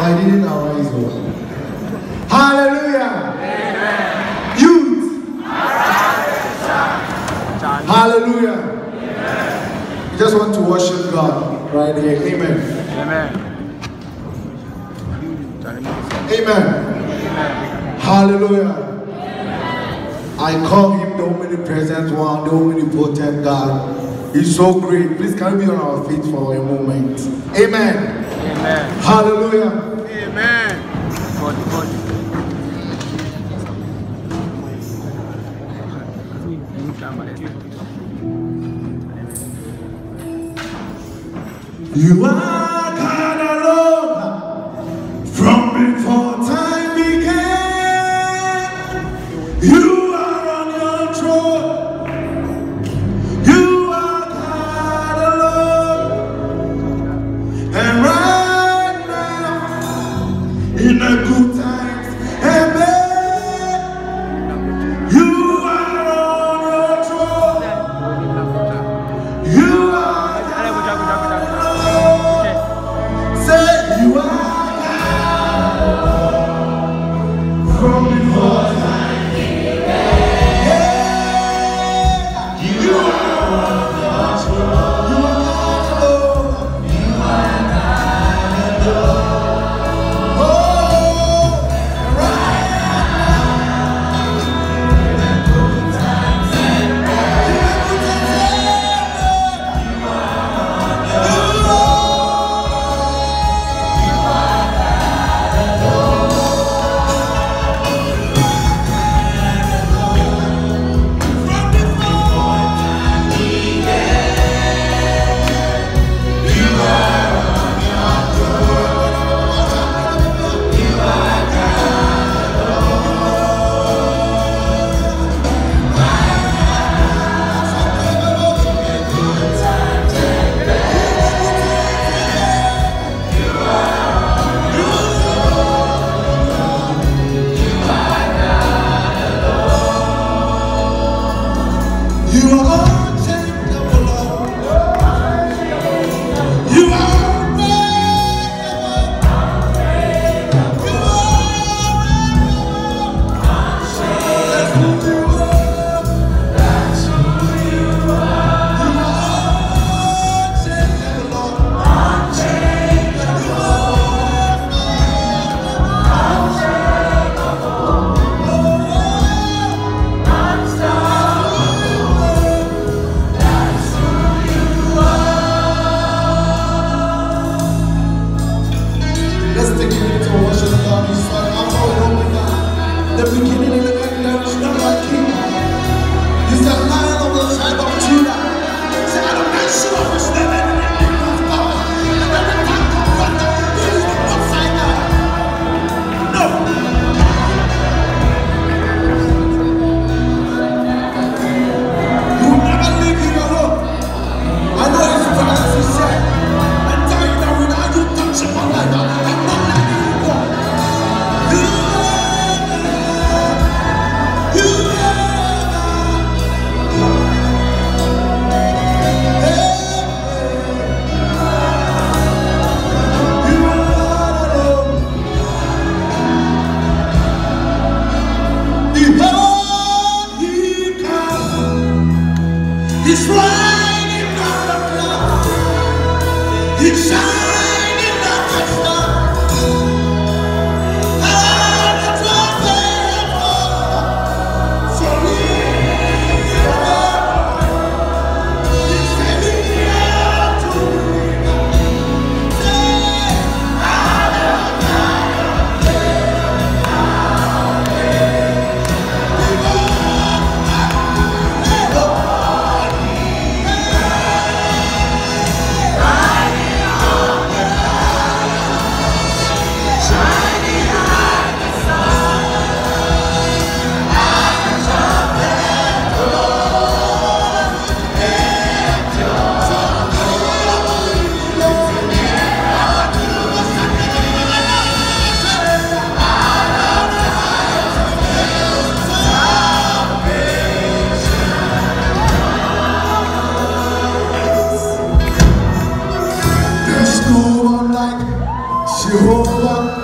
I didn't arise. Hallelujah. Amen. Youth. Hallelujah. Amen. You just want to worship God right here. Amen. Amen. Amen. Amen. Hallelujah. I call him the omnipresent one, the omnipotent God. He's so great. Please can we be on our feet for a moment? Amen. Amen. Hallelujah. Amen. You are God alone from before time began. You are on your throne. You are God alone. And right now, in the good times and bad, you are on your throne. You are God alone. Say you are God from before time. He's riding on the cloud. He's shining like a star. And it's all there for me. He's standing out to me. Jehovah.